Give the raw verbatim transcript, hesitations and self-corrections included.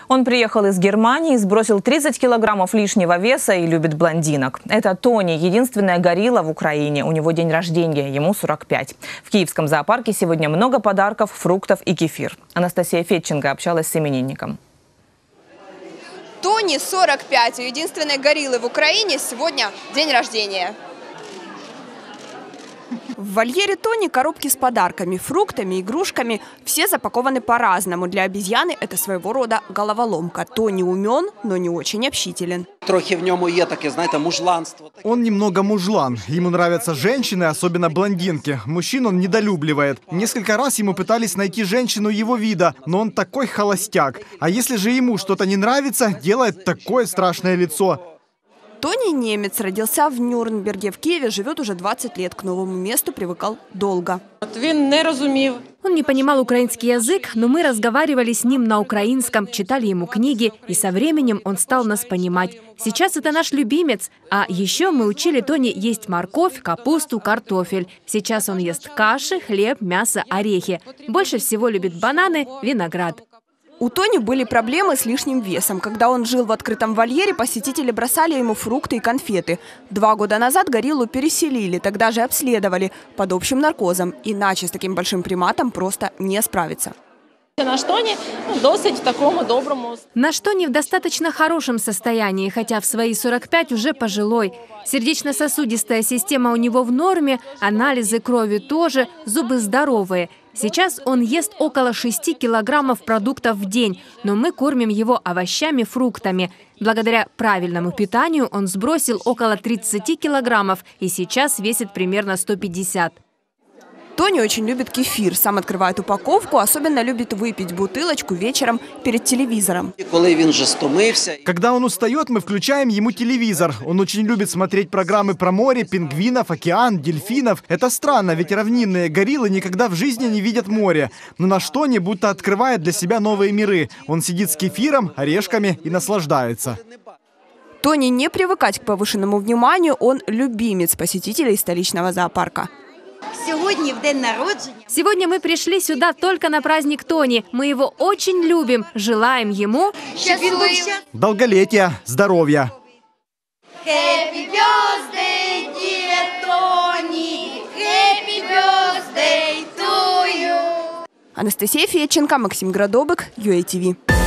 Он приехал из Германии, сбросил тридцать килограммов лишнего веса и любит блондинок. Это Тони, единственная горилла в Украине. У него день рождения, ему сорок пять. В Киевском зоопарке сегодня много подарков, фруктов и кефир. Анастасия Федченко общалась с именинником. Тони сорок пять. У единственной гориллы в Украине сегодня день рождения. В вольере Тони коробки с подарками, фруктами, игрушками. Все запакованы по-разному. Для обезьяны это своего рода головоломка. Тони умен, но не очень общителен. Трохи в нем є таке, знаете, мужланство. Он немного мужлан. Ему нравятся женщины, особенно блондинки. Мужчин он недолюбливает. Несколько раз ему пытались найти женщину его вида, но он такой холостяк. А если же ему что-то не нравится, делает такое страшное лицо. Тони немец, родился в Нюрнберге. В Киеве живет уже двадцать лет. К новому месту привыкал долго. Он не понимал украинский язык, но мы разговаривали с ним на украинском, читали ему книги, и со временем он стал нас понимать. Сейчас это наш любимец. А еще мы учили Тони есть морковь, капусту, картофель. Сейчас он ест каши, хлеб, мясо, орехи. Больше всего любит бананы, виноград. У Тони были проблемы с лишним весом. Когда он жил в открытом вольере, посетители бросали ему фрукты и конфеты. Два года назад гориллу переселили, тогда же обследовали под общим наркозом. Иначе с таким большим приматом просто не справиться. Наш Тони ну, досить такому доброму. Наш Тони в достаточно хорошем состоянии, хотя в свои сорок пять уже пожилой. Сердечно-сосудистая система у него в норме, анализы крови тоже, зубы здоровые. Сейчас он ест около шести килограммов продуктов в день, но мы кормим его овощами, фруктами. Благодаря правильному питанию он сбросил около тридцати килограммов и сейчас весит примерно сто пятьдесят. Тони очень любит кефир. Сам открывает упаковку, особенно любит выпить бутылочку вечером перед телевизором. Когда он устает, мы включаем ему телевизор. Он очень любит смотреть программы про море, пингвинов, океан, дельфинов. Это странно, ведь равнинные гориллы никогда в жизни не видят море. Но наш Тони будто открывает для себя новые миры. Он сидит с кефиром, орешками и наслаждается. Тони не привыкать к повышенному вниманию, он любимец посетителей столичного зоопарка. Сегодня в день народжения. Сегодня мы пришли сюда только на праздник Тони. Мы его очень любим. Желаем ему долголетия, здоровья. Happy birthday, dear Tony. Happy birthday to you. Анастасия Федченко, Максим Градобык, ю эй ти ви.